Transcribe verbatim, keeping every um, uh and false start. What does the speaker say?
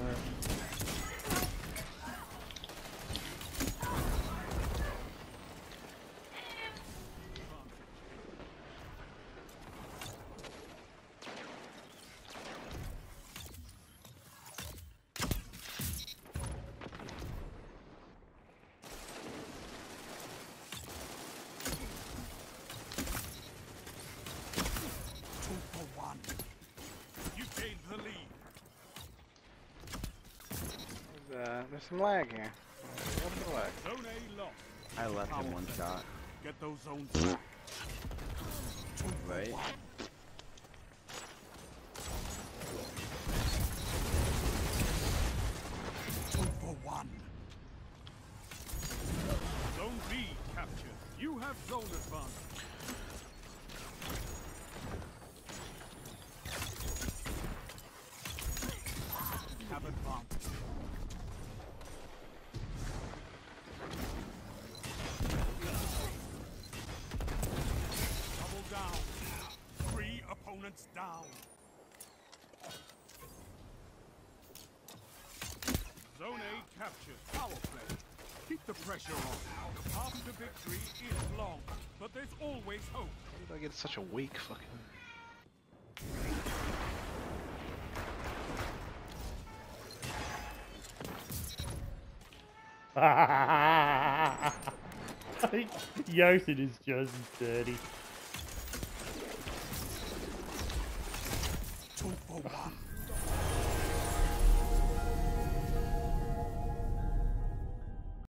Uh, there's some lag here. What's the lag? Zone A lost. I left him one shot. Get those zones back. Right? Two for one. Zone B captured. You have zone advantage. Have advantage. Double down. Three opponents down. Zone A captured. Power play. Keep the pressure on. The path to victory is long, but there's always hope. How did I get such a weak fucking... Yosin is just dirty.